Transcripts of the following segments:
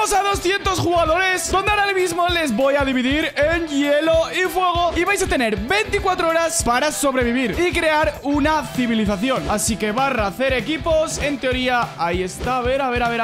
Llegamos a 200 jugadores, donde ahora mismo les voy a dividir en hielo y fuego. Y vais a tener 24 horas para sobrevivir y crear una civilización. Así que barra hacer equipos. En teoría, ahí está. A ver.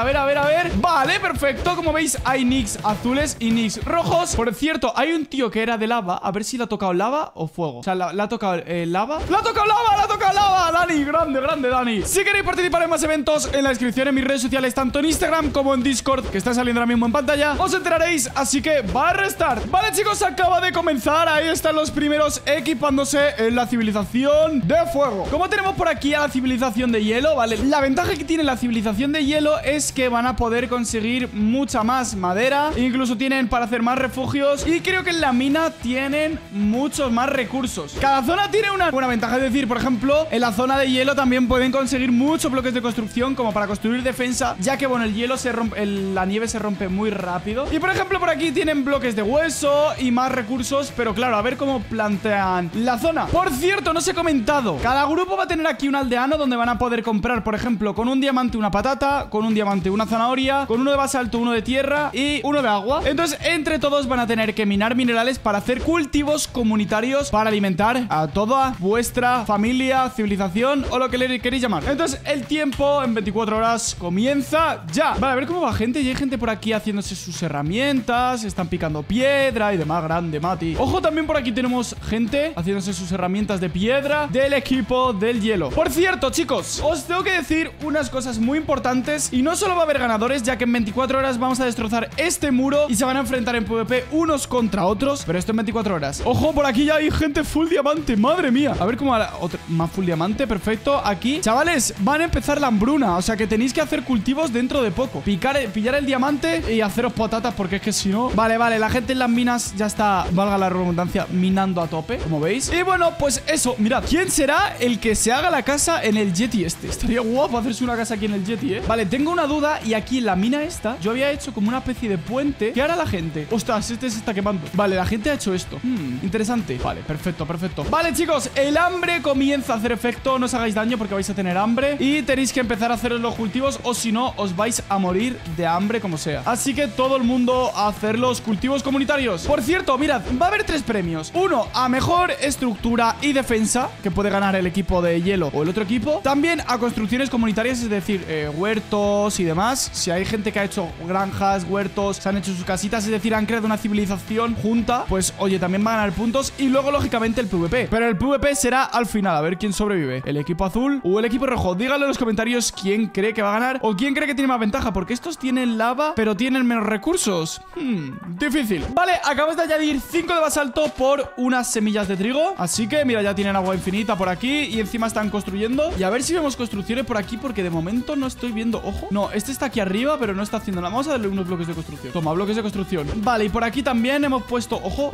Vale, perfecto. Como veis, hay nicks azules y nicks rojos. Por cierto, hay un tío que era de lava. A ver si le ha tocado lava o fuego. O sea, ¿le ha tocado lava? ¡Le ha tocado lava! Dani, grande, Dani. Si queréis participar en más eventos, en la descripción en mis redes sociales, tanto en Instagram como en Discord, que está saliendo ahora mismo en pantalla, os enteraréis. Así que va a restart. Vale, chicos, acaba de comenzar. Ahí están los primeros equipándose en la civilización de fuego. Como tenemos por aquí a la civilización de hielo, ¿vale? La ventaja que tiene la civilización de hielo es que van a poder conseguir mucha más madera. Incluso tienen para hacer más refugios. Y creo que en la mina tienen muchos más recursos. Cada zona tiene una buena ventaja. Es decir, por ejemplo, en la zona de hielo también pueden conseguir muchos bloques de construcción, como para construir defensa, ya que, bueno, el hielo se rompe, la nieve se rompe muy rápido. Y, por ejemplo, por aquí tienen bloques de hueso y más recursos. Pero claro, a ver cómo plantean la zona. Por cierto, no os he comentado, cada grupo va a tener aquí un aldeano donde van a poder comprar, por ejemplo, con un diamante una patata, con un diamante una zanahoria, con uno de basalto uno de tierra y uno de agua. Entonces, entre todos van a tener que minar minerales para hacer cultivos comunitarios para alimentar a toda vuestra familia, civilización o lo que le queréis llamar. Entonces, el tiempo en 24 horas comienza ya. Vale, a ver cómo va gente. Y hay gente por aquí haciéndose sus herramientas, están picando piedra y demás. Grande, Mati. Ojo, también por aquí tenemos gente haciéndose sus herramientas de piedra del equipo del hielo. Por cierto, chicos, os tengo que decir unas cosas muy importantes. Y no solo va a haber ganadores, ya que en 24 horas vamos a destrozar este muro y se van a enfrentar en PvP unos contra otros, pero esto en 24 horas. Ojo, por aquí ya hay gente full diamante. Madre mía. A ver cómo más full diamante. Perfecto. Aquí, chavales, van a empezar la hambruna. O sea que tenéis que hacer cultivos dentro de poco. Pillar el diamante y haceros patatas, porque es que si no... Vale, la gente en las minas ya está, valga la redundancia, minando a tope, como veis. Y bueno, pues eso, mirad, ¿quién será el que se haga la casa en el Yeti este? Estaría guapo hacerse una casa aquí en el Yeti, ¿eh? Vale, tengo una duda. Y aquí en la mina esta, yo había hecho como una especie de puente. ¿Qué hará la gente? Ostras, este se está quemando. Vale, la gente ha hecho esto. Interesante. Vale, perfecto. Vale, chicos, el hambre comienza a hacer efecto. No os hagáis daño porque vais a tener hambre y tenéis que empezar a haceros los cultivos, o si no, os vais a morir de hambre como sea. Así que todo el mundo a hacer los cultivos comunitarios. Por cierto, mirad, va a haber 3 premios. Uno, a mejor estructura y defensa, que puede ganar el equipo de hielo o el otro equipo. También a construcciones comunitarias, es decir, huertos y demás. Si hay gente que ha hecho granjas, huertos, se han hecho sus casitas, es decir, han creado una civilización junta, pues oye, también va a ganar puntos. Y luego, lógicamente, el PvP. Pero el PvP será al final, a ver quién sobrevive, el equipo azul o el equipo rojo. Díganlo en los comentarios quién cree que va a ganar o quién cree que tiene más ventaja, porque estos tienen lava pero tienen menos recursos. Difícil. Vale, acabamos de añadir 5 de basalto por unas semillas de trigo. Así que, mira, ya tienen agua infinita por aquí y encima están construyendo. Y a ver si vemos construcciones por aquí, porque de momento no estoy viendo. Ojo, no, este está aquí arriba, pero no está haciendo nada. Vamos a darle unos bloques de construcción. Toma, bloques de construcción. Vale, y por aquí también hemos puesto... Ojo.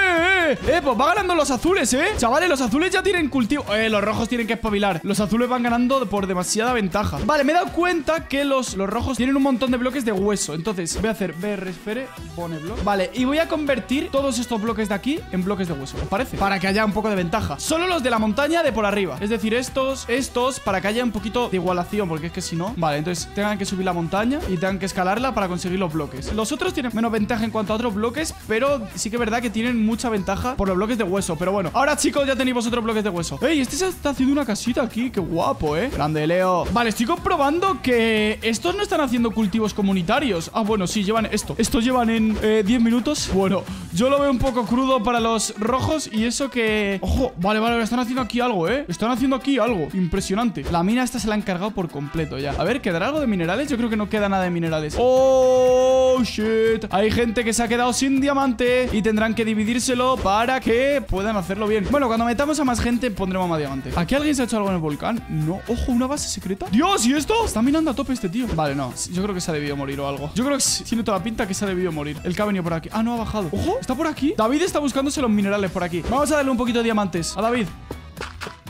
Pues va ganando los azules, chavales, los azules ya tienen cultivo. Los rojos tienen que espabilar. Los azules van ganando por demasiada ventaja. Vale, me he dado cuenta que los rojos tienen un montón de bloques de hueso. Entonces voy a hacer BR espere, pone bloque. Vale, y voy a convertir todos estos bloques de aquí en bloques de hueso, ¿os parece? Para que haya un poco de ventaja. Solo los de la montaña de por arriba. Es decir, estos, para que haya un poquito de igualación, porque es que si no... Vale, entonces tengan que subir la montaña y tengan que escalarla para conseguir los bloques. Los otros tienen menos ventaja en cuanto a otros bloques, pero sí que es verdad que tienen mucha ventaja por los bloques de hueso. Pero bueno, ahora, chicos, ya tenéis vosotros bloques de hueso. ¡Ey! Este se está haciendo una casita aquí. ¡Qué guapo, Grande, Leo. Vale, estoy comprobando que estos no están haciendo cultivos comunitarios. Ah, bueno, sí, llevan esto. Estos llevan en 10 minutos. Bueno, yo lo veo un poco crudo para los rojos. Y eso que... Ojo, vale, están haciendo aquí algo, Están haciendo aquí algo impresionante. La mina esta se la han cargado por completo ya. A ver, ¿quedará algo de minerales? Yo creo que no queda nada de minerales. ¡Oh, shit! Hay gente que se ha quedado sin diamante y tendrán que dividírselo para que puedan hacerlo bien. Bueno, cuando metamos a más gente pondremos más diamante. ¿Aquí alguien se ha hecho algo en el volcán? No. Ojo, una base secreta. ¡Dios! ¿Y esto? Está minando a tope este tío. Vale, no. Yo creo que se ha debido morir o algo. Yo creo que tiene toda la pinta que se ha debido morir. El que ha venido por aquí. Ah, no, ha bajado. Ojo, está por aquí. David está buscándose los minerales por aquí. Vamos a darle un poquito de diamantes a David.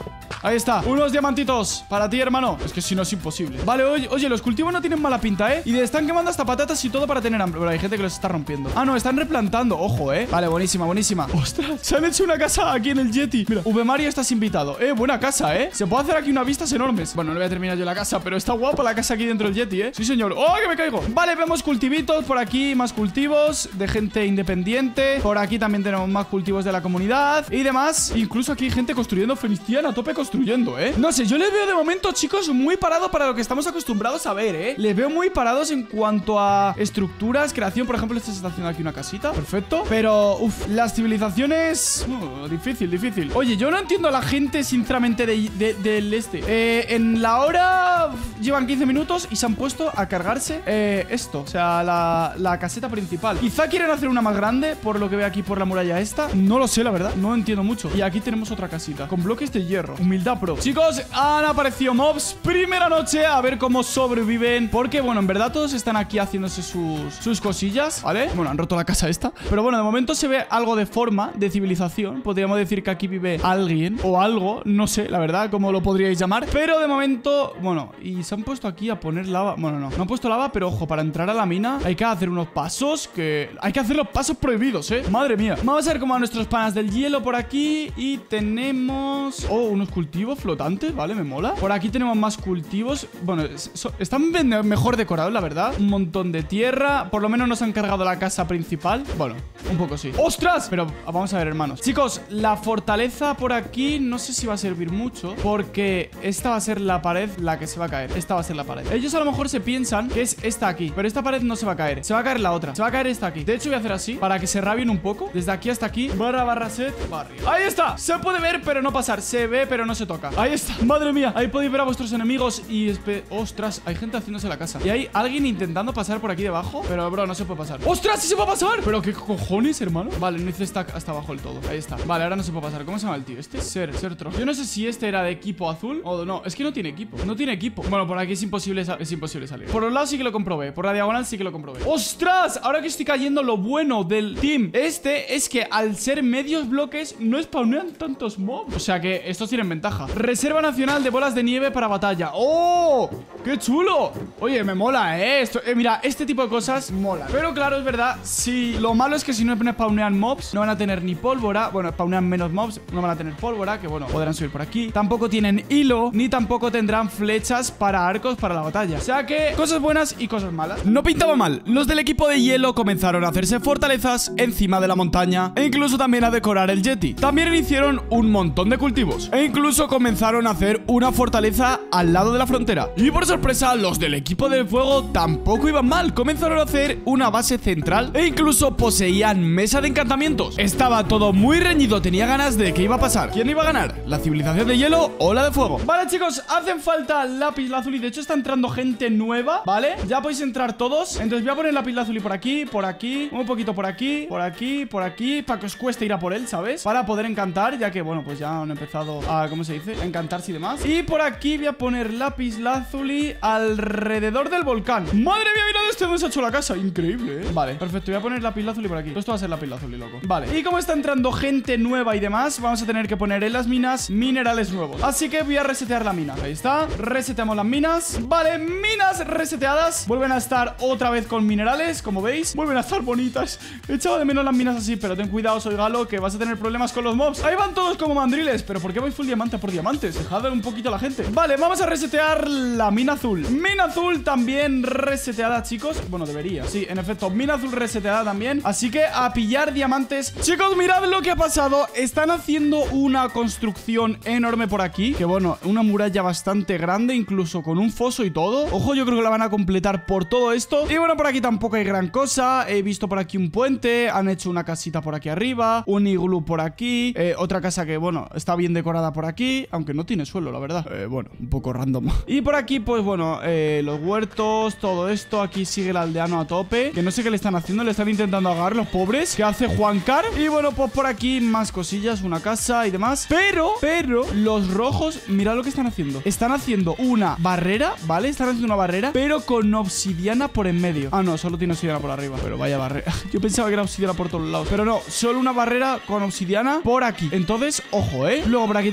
Ahí está, unos diamantitos para ti, hermano. Es que si no es imposible. Vale, oye, los cultivos no tienen mala pinta, ¿eh? Y están quemando hasta patatas y todo para tener hambre. Pero hay gente que los está rompiendo. Ah, no, están replantando. Ojo, Vale, buenísima, buenísima. Ostras, se han hecho una casa aquí en el Yeti. Mira, Mario, estás invitado. Buena casa, Se puede hacer aquí unas vistas enormes. Bueno, no voy a terminar yo la casa, pero está guapa la casa aquí dentro del Yeti, Sí, señor. ¡Oh, que me caigo! Vale, vemos cultivitos por aquí. Más cultivos de gente independiente. Por aquí también tenemos más cultivos de la comunidad y demás. Incluso aquí hay gente construyendo. Fenistian a tope construyendo, No sé, yo les veo de momento, chicos, muy parado para lo que estamos acostumbrados a ver, Les veo muy parados en cuanto a estructuras, creación. Por ejemplo, este se está haciendo aquí una casita. Perfecto. Pero, las civilizaciones... difícil. Oye, yo no entiendo a la gente, sinceramente, del este. En la hora llevan 15 minutos y se han puesto a cargarse esto. O sea, la caseta principal. Quizá quieren hacer una más grande, por lo que veo aquí por la muralla esta. No lo sé, la verdad. No entiendo mucho. Y aquí tenemos otra casita con bloques de hierro. Humildad pro. Chicos, han aparecido mobs. Primera noche, a ver cómo sobreviven. Porque, bueno, en verdad todos están aquí haciéndose sus cosillas, ¿vale? Bueno, han roto la casa esta. Pero bueno, de momento se ve algo de forma de civilización. Podríamos decir que aquí vive alguien o algo. No sé, la verdad, cómo lo podríais llamar. Pero de momento, bueno, y se han puesto aquí a poner lava. Bueno, no han puesto lava, pero ojo, para entrar a la mina hay que hacer unos pasos que... Hay que hacer los pasos prohibidos, Madre mía. Vamos a ver cómo a nuestros panas del hielo por aquí. Y tenemos... unos cultivos flotantes, ¿vale? Me mola. Por aquí tenemos más cultivos. Bueno, están mejor decorados, la verdad. Un montón de tierra. Por lo menos nos han cargado la casa principal. Bueno, un poco sí. ¡Ostras! Pero vamos a ver, hermanos. Chicos, la fortaleza por aquí no sé si va a servir mucho, porque esta va a ser la pared la que se va a caer. Esta va a ser la pared. Ellos a lo mejor se piensan que es esta aquí, pero esta pared no se va a caer. Se va a caer la otra. Se va a caer esta aquí. De hecho, voy a hacer así para que se rabien un poco. Desde aquí hasta aquí. // set barrio. Ahí está. Se puede ver, pero no pasar. Se ve, pero no se toca. Ahí está. Madre mía. Ahí podéis ver a vuestros enemigos y... ¡Ostras! Hay gente haciéndose la casa. Y hay alguien intentando pasar por aquí debajo. Pero, bro, no se puede pasar. ¡Ostras! ¡Sí se puede pasar! ¿Pero qué cojones, hermano? Vale, no hice stack hasta abajo del todo. Ahí está. Vale, ahora no se puede pasar. ¿Cómo se llama el tío? Este Ser Tro. Yo no sé si este era de equipo azul o no. Es que no tiene equipo. No tiene equipo. Bueno, por aquí es imposible salir. Por los lados sí que lo comprobé. Por la diagonal sí que lo comprobé. ¡Ostras! Ahora que estoy cayendo, lo bueno del team este es que al ser medios bloques no spawnean tantos mobs. O sea que estos tienen ventaja. Reserva nacional de bolas de nieve para batalla. ¡Oh! ¡Qué chulo! Oye, me mola, esto, mira, este tipo de cosas mola. Pero claro, es verdad, si lo malo es que si no spawnean mobs, no van a tener ni pólvora. Bueno, spawnean menos mobs, no van a tener pólvora, que bueno, podrán subir por aquí. Tampoco tienen hilo, ni tampoco tendrán flechas para arcos para la batalla. O sea que cosas buenas y cosas malas. No pintaba mal. Los del equipo de hielo comenzaron a hacerse fortalezas encima de la montaña e incluso también a decorar el Yeti. También hicieron un montón de cultivos e incluso comenzaron a hacer una fortaleza al lado de la frontera. Y por sorpresa, los del equipo de fuego tampoco iban mal. Comenzaron a hacer una base central e incluso poseían mesa de encantamientos. Estaba todo muy reñido, tenía ganas de qué iba a pasar. ¿Quién iba a ganar? ¿La civilización de hielo o la de fuego? Vale, chicos, hacen falta lapislázuli. De hecho, está entrando gente nueva, ¿vale? Ya podéis entrar todos. Entonces voy a poner lapislázuli por aquí, un poquito por aquí, para que os cueste ir a por él, ¿sabes? Para poder encantar, ya que, bueno, pues ya han empezado a, ¿cómo se dice? A encantarse y demás. Y por aquí voy a poner lapislázuli alrededor del volcán. ¡Madre mía, mira de dónde se ha hecho la casa! Increíble, Vale, perfecto, voy a poner lapislázuli por aquí. Esto va a ser lapislázuli, loco. Vale, y como está entrando gente nueva y demás, vamos a tener que poner en las minas minerales nuevos. Así que voy a resetear la mina. Ahí está, reseteamos las minas. Vale, minas reseteadas. Vuelven a estar otra vez con minerales, como veis. Vuelven a estar bonitas. He echado de menos las minas así, pero ten cuidado, soy Galo, que vas a tener problemas con los mobs. Ahí van todos como mandriles. ¿Pero por qué vais full diamante por diamantes? Dejad un poquito a la gente. Vale, vamos a resetear la mina azul. Mina azul también reseteada, chicos. Bueno, debería. Sí, en efecto, mina azul reseteada también. Así que a pillar diamantes. Chicos, mirad lo que ha pasado. Están haciendo una construcción enorme por aquí. Que bueno, una muralla bastante grande, incluso con un foso y todo. Ojo, yo creo que la van a completar por todo esto. Y bueno, por aquí tampoco hay gran cosa. He visto por aquí un puente. Han hecho una casita por aquí arriba. Un iglú por aquí. Otra casa que, bueno, está bien decorada por aquí. Aunque no tiene suelo, la verdad. Bueno, un poco random. Y por aquí, pues bueno, los huertos, todo esto. Aquí sigue el aldeano a tope. Que no sé qué le están haciendo. Le están intentando ahogar los pobres. ¿Qué hace Juancar? Y bueno, pues por aquí más cosillas. Una casa y demás. Pero los rojos, mirad lo que están haciendo. Están haciendo una barrera, ¿vale? Están haciendo una barrera, pero con obsidiana por en medio. Ah, no, solo tiene obsidiana por arriba. Pero vaya barrera. Yo pensaba que era obsidiana por todos lados. Pero no, solo una barrera con obsidiana por aquí. Entonces, ojo, Luego por aquí también hay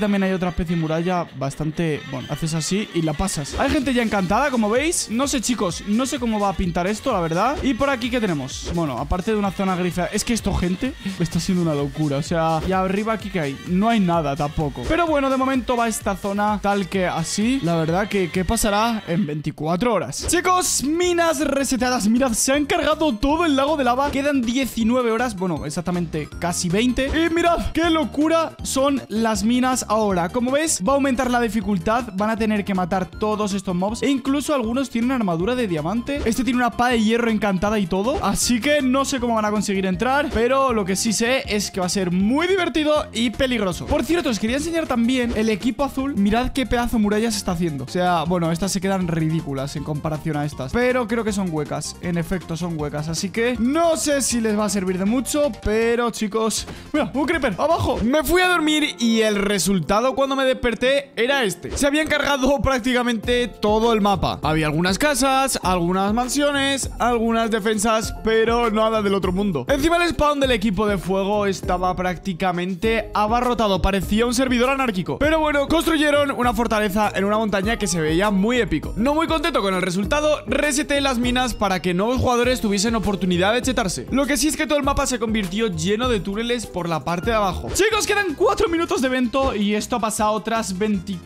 otra especie de muralla bastante... Bueno, haces así y la pasas. Hay gente ya encantada, como veis. No sé, chicos, no sé cómo va a pintar esto, la verdad. Y por aquí, ¿qué tenemos? Bueno, aparte de una zona grifa. Es que esto, gente, está siendo una locura. O sea, y arriba aquí, ¿qué hay? No hay nada tampoco. Pero bueno, de momento va esta zona tal que así. La verdad que ¿qué pasará en 24 horas? Chicos, minas reseteadas. Mirad, se han cargado todo el lago de lava. Quedan 19 horas. Bueno, exactamente casi 20. Y mirad, qué locura son las minas ahora. Como ves, va a aumentar la dificultad. Van a tener que matar todos estos mobs. E incluso algunos tienen armadura de diamante. Este tiene una espada de hierro encantada y todo. Así que no sé cómo van a conseguir entrar. Pero lo que sí sé es que va a ser muy divertido y peligroso. Por cierto, os quería enseñar también el equipo azul. Mirad qué pedazo de muralla se está haciendo. O sea, bueno, estas se quedan ridículas en comparación a estas. Pero creo que son huecas. En efecto, son huecas. Así que no sé si les va a servir de mucho. Pero, chicos... Mira, un creeper, abajo. Me fui a dormir y el resultado cuando me desperté era este. Se habían cargado prácticamente todo el mapa. Había algunas casas, algunas mansiones, algunas defensas, pero nada del otro mundo. Encima el spawn del equipo de fuego estaba prácticamente abarrotado. Parecía un servidor anárquico. Pero bueno, construyeron una fortaleza en una montaña que se veía muy épico. No muy contento con el resultado, reseté las minas para que nuevos jugadores tuviesen oportunidad de chetarse. Lo que sí es que todo el mapa se convirtió lleno de túneles por la parte de abajo. Chicos, quedan 4 minutos de evento y esto ha pasado tras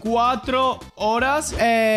24 horas.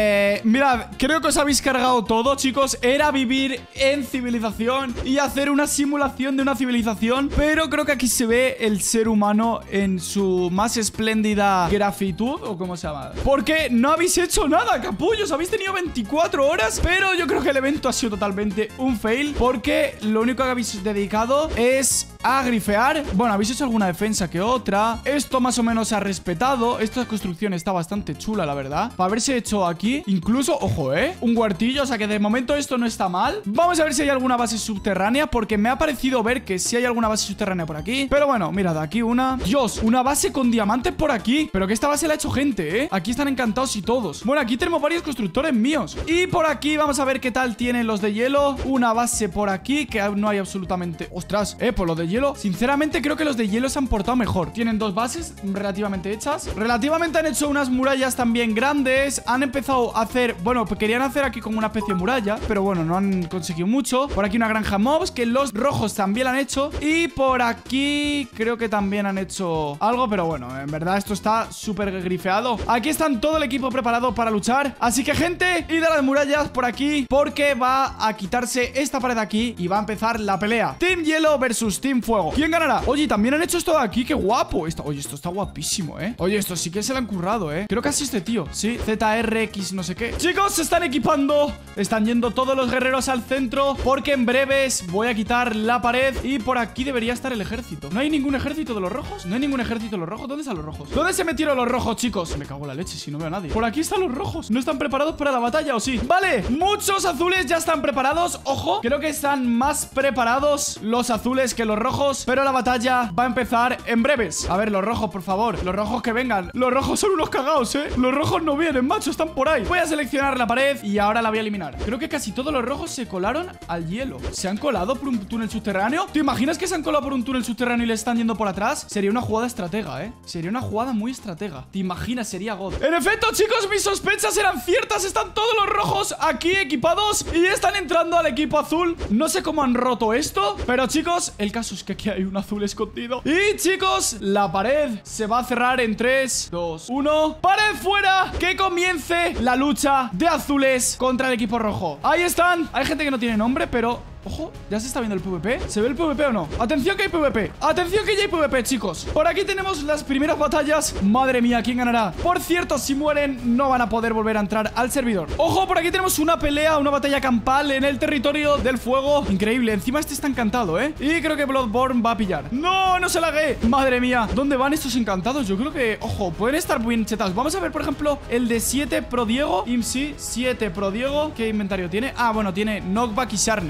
Mirad, creo que os habéis cargado todo, chicos. Era vivir en civilización y hacer una simulación de una civilización. Pero creo que aquí se ve el ser humano en su más espléndida grafitud, o cómo se llama. Porque no habéis hecho nada, capullos. Habéis tenido 24 horas, pero yo creo que el evento ha sido totalmente un fail, porque lo único que habéis dedicado es a grifear. Bueno, habéis hecho alguna defensa que otra. Esto más o menos se ha respetado. Esta construcción está bastante chula, la verdad. Para haberse hecho aquí, incluso, ojo, un cuartillo. O sea que de momento esto no está mal. Vamos a ver si hay alguna base subterránea, porque me ha parecido ver que sí hay alguna base subterránea por aquí. Pero bueno, mirad, aquí una. Dios, una base con diamantes por aquí. Pero que esta base la ha hecho gente, Aquí están encantados y todos. Bueno, aquí tenemos varios constructores míos. Y por aquí vamos a ver qué tal tienen los de hielo. Una base por aquí, que no hay absolutamente... Ostras, por los de hielo. Sinceramente creo que los de hielo se han portado mejor. Tienen dos bases relativamente hechas. Relativamente han hecho unas murallas también grandes. Han empezado a hacer... Bueno, pues querían hacer aquí como una especie de muralla, pero bueno, no han conseguido mucho. Por aquí una granja mobs, que los rojos también la han hecho. Y por aquí creo que también han hecho algo, pero bueno, en verdad esto está súper grifeado. Aquí están todo el equipo preparado para luchar. Así que, gente, id a las murallas por aquí, porque va a quitarse esta pared de aquí y va a empezar la pelea. Team Hielo versus Team Fuego. ¿Quién ganará? Oye, también han hecho esto de aquí. ¡Qué guapo! Oye, esto está guapísimo, Oye, esto sí que se lo han currado, Creo que así este tío. Sí, ZRX no sé qué. Chicos, se están equipando. Están yendo todos los guerreros al centro, porque en breves voy a quitar la pared. Y por aquí debería estar el ejército. ¿No hay ningún ejército de los rojos? No hay ningún ejército de los rojos. ¿Dónde están los rojos? ¿Dónde se metieron los rojos, chicos? Me cago en la leche si no veo a nadie. Por aquí están los rojos. ¿No están preparados para la batalla o sí? Vale, muchos azules ya están preparados. Ojo, creo que están más preparados los azules que los rojos, pero la batalla va a empezar en breves. A ver, los rojos, por favor. Los rojos que vengan. Los rojos son unos cagados, Los rojos no vienen, macho, están por ahí. Voy a seleccionar la pared y ahora la voy a eliminar. Creo que casi todos los rojos se colaron al hielo. ¿Se han colado por un túnel subterráneo? ¿Te imaginas que se han colado por un túnel subterráneo y le están yendo por atrás? Sería una jugada estratega, Sería una jugada muy estratega. ¿Te imaginas? Sería God. En efecto, chicos, mis sospechas eran ciertas. Están todos los rojos aquí equipados y están entrando al equipo azul. No sé cómo han roto esto, pero, chicos, el caso es que aquí hay un azul escondido. Y, chicos, la pared se va a cerrar en 3, 2, 1. ¡Pared fuera! Que comience la lucha de azules contra el equipo rojo. Ahí están. Hay gente que no tiene nombre, pero... Ojo, ¿ya se está viendo el PvP? ¿Se ve el PvP o no? Atención que hay PvP. Atención que ya hay PvP, chicos. Por aquí tenemos las primeras batallas. Madre mía, ¿quién ganará? Por cierto, si mueren no van a poder volver a entrar al servidor. Ojo, por aquí tenemos una pelea, una batalla campal en el territorio del fuego. Increíble, encima este está encantado, Y creo que Bloodborne va a pillar. ¡No, no se lagué! Madre mía, ¿dónde van estos encantados? Yo creo que, ojo, pueden estar bien chetados. Vamos a ver, por ejemplo, el de 7 Pro Diego. IMSI, 7 Pro Diego. ¿Qué inventario tiene? Ah, bueno, tiene Knockback y Sharpness. Y el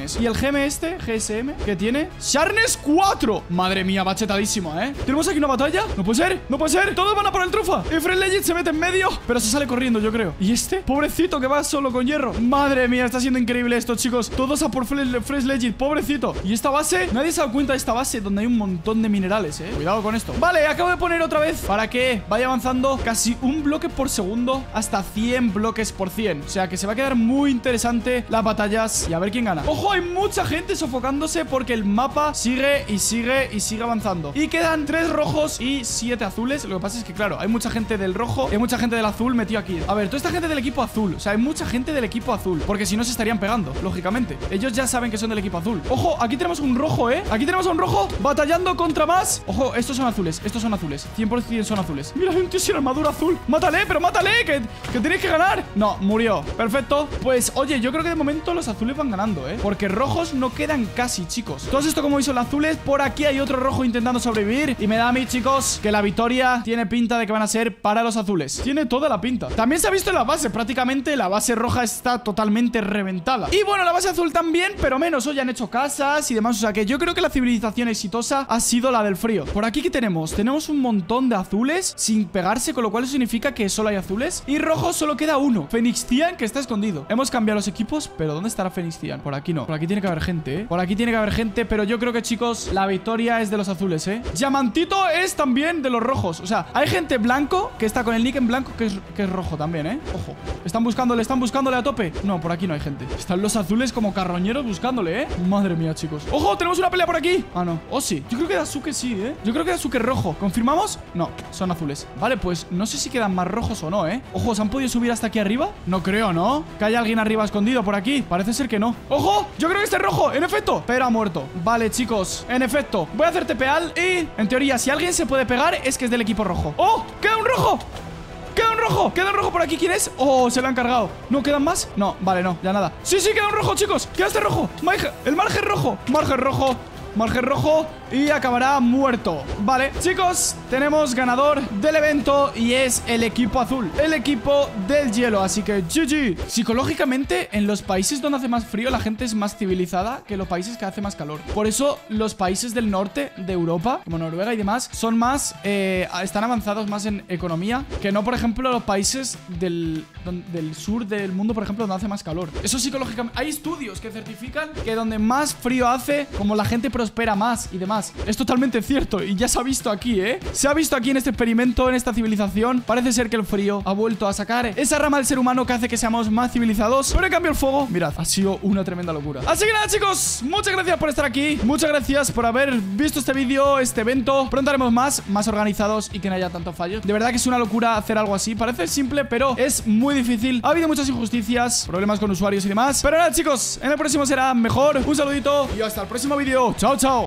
GM GSM, que tiene Sharpness 4. Madre mía, bachetadísimo, ¿Tenemos aquí una batalla? No puede ser, no puede ser. Todos van a por el trufa. Y Fresh Legend se mete en medio, pero se sale corriendo, yo creo. ¿Y este? Pobrecito que va solo con hierro. Madre mía, está siendo increíble esto, chicos. Todos a por Fresh Legend, pobrecito. ¿Y esta base? Nadie se ha dado cuenta de esta base donde hay un montón de minerales, Cuidado con esto. Vale, acabo de poner otra vez para que vaya avanzando casi un bloque por segundo hasta 100 bloques por 100. O sea que se va a quedar muy interesante las batallas y a ver quién gana. ¡Ojo! Hay mucha gente sofocándose porque el mapa sigue y sigue y sigue avanzando. Y quedan 3 rojos y 7 azules. Lo que pasa es que, claro, hay mucha gente del rojo y hay mucha gente del azul metido aquí. A ver, toda esta gente del equipo azul. O sea, hay mucha gente del equipo azul, porque si no se estarían pegando, lógicamente. Ellos ya saben que son del equipo azul. ¡Ojo! Aquí tenemos un rojo, Aquí tenemos a un rojo batallando contra más. ¡Ojo! Estos son azules, estos son azules. 100% son azules. Mira, hay un tío sin armadura azul. ¡Mátale, pero mátale! Que tenéis que ganar. No, murió. Perfecto. Pues, oye, yo creo que de momento los azules van ganando, porque rojos no quedan casi, chicos. Todo esto, como veis, son azules. Por aquí hay otro rojo intentando sobrevivir. Y me da a mí, chicos, que la victoria tiene pinta de que van a ser para los azules. Tiene toda la pinta. También se ha visto en la base. Prácticamente la base roja está totalmente reventada. Y bueno, la base azul también, pero menos. Hoy han hecho casas y demás. O sea que yo creo que la civilización exitosa ha sido la del frío. Por aquí, ¿qué tenemos? Tenemos un montón de azules sin pegarse, con lo cual eso significa que solo hay azules. Y rojo solo queda uno. Phoenixtian, que está escondido. Hemos cambiado los equipos, pero ¿dónde estará Phoenixtian? Por aquí no. Por aquí tiene que haber gente, Por aquí tiene que haber gente, pero yo creo que, chicos, la victoria es de los azules, Diamantito es también de los rojos. O sea, hay gente blanco que está con el nick en blanco que es rojo también, Ojo. Están buscándole a tope. No, por aquí no hay gente. Están los azules como carroñeros buscándole, Madre mía, chicos. ¡Ojo! Tenemos una pelea por aquí. Ah, no. Oh, sí. Yo creo que Daisuke sí, Yo creo que Daisuke es rojo. ¿Confirmamos? No, son azules. Vale, pues no sé si quedan más rojos o no, Ojo, ¿se han podido subir hasta aquí arriba? No creo, ¿no? Que haya alguien arriba escondido por aquí. Parece ser que no. ¡Ojo! Yo creo que este es rojo, en efecto. Pero ha muerto. Vale, chicos. En efecto. Voy a hacer TPal y, en teoría, si alguien se puede pegar es que es del equipo rojo. ¡Oh! ¡Queda un rojo! ¡Queda un rojo! ¡Queda un rojo por aquí! ¿Quién es? ¡Oh! Se lo han cargado. ¿No quedan más? No, vale, no, ya nada. ¡Sí, sí! ¡Queda un rojo, chicos! ¡Queda este rojo! ¡El margen rojo! ¡Margen rojo! Margen rojo y acabará muerto. Vale, chicos, tenemos ganador del evento y es el equipo azul, el equipo del hielo, así que GG. Psicológicamente, en los países donde hace más frío la gente es más civilizada que los países que hace más calor. Por eso los países del norte de Europa, como Noruega y demás, son más, están avanzados más en economía que no, por ejemplo, los países del sur del mundo, por ejemplo, donde hace más calor. Eso psicológicamente, hay estudios que certifican que donde más frío hace, como la gente prospera más y demás. Es totalmente cierto y ya se ha visto aquí, Se ha visto aquí en este experimento, en esta civilización. Parece ser que el frío ha vuelto a sacar esa rama del ser humano que hace que seamos más civilizados. Pero en cambio el fuego, mirad, ha sido una tremenda locura. Así que nada, chicos, muchas gracias por estar aquí. Muchas gracias por haber visto este vídeo, este evento. Pronto haremos más organizados y que no haya tantos fallos. De verdad que es una locura hacer algo así. Parece simple, pero es muy difícil. Ha habido muchas injusticias, problemas con usuarios y demás. Pero nada, chicos, en el próximo será mejor. Un saludito y hasta el próximo vídeo. Chao, chao.